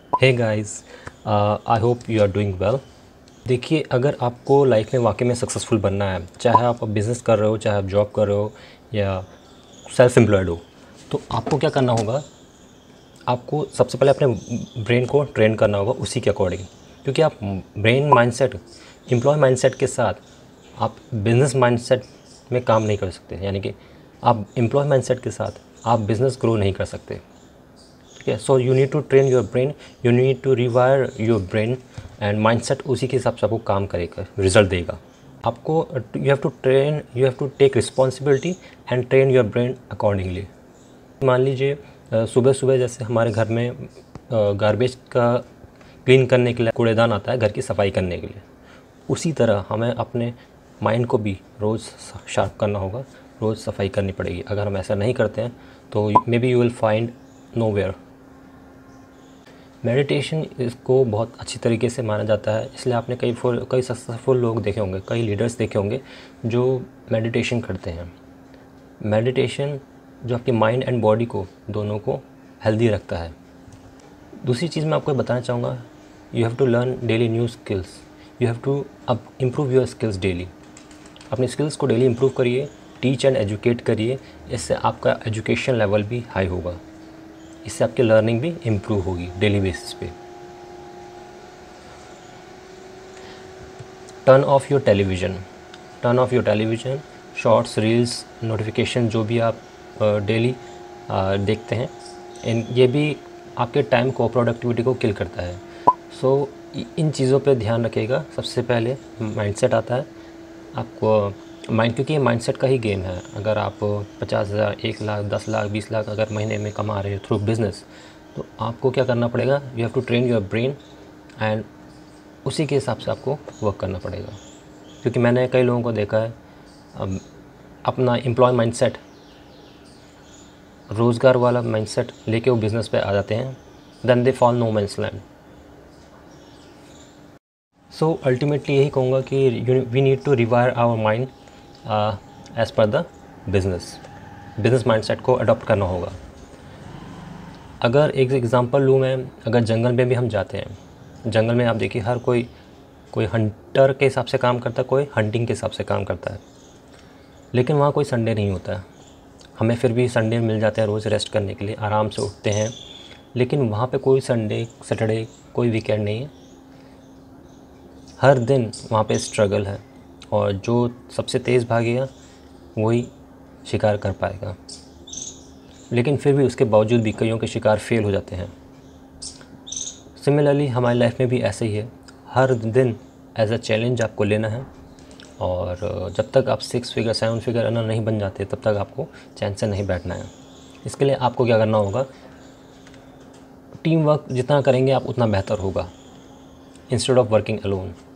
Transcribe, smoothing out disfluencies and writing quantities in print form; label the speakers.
Speaker 1: Hey guys, I hope you are doing well. देखिए, अगर आपको लाइफ में वाकई में सक्सेसफुल बनना है, चाहे आप बिज़नेस कर रहे हो, चाहे आप जॉब कर रहे हो या सेल्फ एम्प्लॉयड हो, तो आपको क्या करना होगा। आपको सबसे पहले अपने ब्रेन को ट्रेन करना होगा उसी के अकॉर्डिंग, क्योंकि आप ब्रेन माइंडसेट, एम्प्लॉय माइंडसेट के साथ आप बिज़नेस माइंडसेट में काम नहीं कर सकते। यानी कि आप एम्प्लॉय माइंडसेट के साथ आप बिज़नेस ग्रो नहीं कर सकते। ठीक है, so you need to train your brain, you need to rewire your brain and mindset उसी के हिसाब से आपको काम करेगा, रिजल्ट देगा आपको। You have to take responsibility and train your brain accordingly. मान लीजिए सुबह सुबह जैसे हमारे घर में गार्बेज का क्लीन करने के लिए कूड़ेदान आता है, घर की सफाई करने के लिए, उसी तरह हमें अपने माइंड को भी रोज़ शार्प करना होगा, रोज़ सफाई करनी पड़ेगी। अगर हम ऐसा नहीं करते हैं तो maybe you will find nowhere. Meditation इसको बहुत अच्छी तरीके से माना जाता है, इसलिए आपने कई सक्सेसफुल लोग देखे होंगे, कई लीडर्स देखे होंगे जो मेडिटेशन करते हैं। मेडिटेशन जो आपके माइंड एंड बॉडी को दोनों को हेल्दी रखता है। दूसरी चीज़ मैं आपको बताना चाहूँगा, you have to learn daily new skills, you have to अब इम्प्रूव योर स्किल्स डेली। अपने स्किल्स को डेली इम्प्रूव करिए, टीच एंड एजुकेट करिए, इससे आपका एजुकेशन लेवल भी हाई होगा, इससे आपकी लर्निंग भी इम्प्रूव होगी डेली बेसिस पे। Turn off your television, turn off your television, shorts, reels, notification जो भी आप डेली देखते हैं, ये भी आपके टाइम को, प्रोडक्टिविटी को किल करता है। सो इन चीज़ों पे ध्यान रखिएगा। सबसे पहले माइंडसेट आता है आपको माइंड, क्योंकि ये माइंडसेट का ही गेम है। अगर आप 50,000, 1 लाख, 10 लाख, 20 लाख अगर महीने में कमा रहे हो थ्रू बिज़नेस, तो आपको क्या करना पड़ेगा, you have to train your brain and उसी के हिसाब से आपको वर्क करना पड़ेगा। क्योंकि मैंने कई लोगों को देखा है अपना एम्प्लॉय माइंडसेट, रोज़गार वाला माइंडसेट लेके वो बिज़नेस पे आ जाते हैं, then they fall no man's land. So ultimately यही कहूँगा कि we need to rewire our mind as per the business mindset को अडॉप्ट करना होगा। अगर एक एग्ज़ाम्पल लूँ मैं, अगर जंगल में भी हम जाते हैं, जंगल में आप देखिए हर कोई हंटर के हिसाब से काम करता है, कोई हंटिंग के हिसाब से काम करता है, लेकिन वहाँ कोई संडे नहीं होता है। हमें फिर भी संडे मिल जाते हैं रोज़ रेस्ट करने के लिए, आराम से उठते हैं, लेकिन वहाँ पे कोई संडे, सैटरडे, कोई वीकेंड नहीं है। हर दिन वहाँ पे स्ट्रगल है, और जो सबसे तेज़ भागेगा वही शिकार कर पाएगा। लेकिन फिर भी उसके बावजूद भी कईयों के शिकार फेल हो जाते हैं। सिमिलरली हमारी लाइफ में भी ऐसे ही है, हर दिन एज अ चैलेंज आपको लेना है, और जब तक आप 6 फिगर 7 फिगर अर्नर नहीं बन जाते तब तक आपको चैन से नहीं बैठना है। इसके लिए आपको क्या करना होगा, टीम वर्क जितना करेंगे आप उतना बेहतर होगा, इंस्टेड ऑफ वर्किंग अलोन।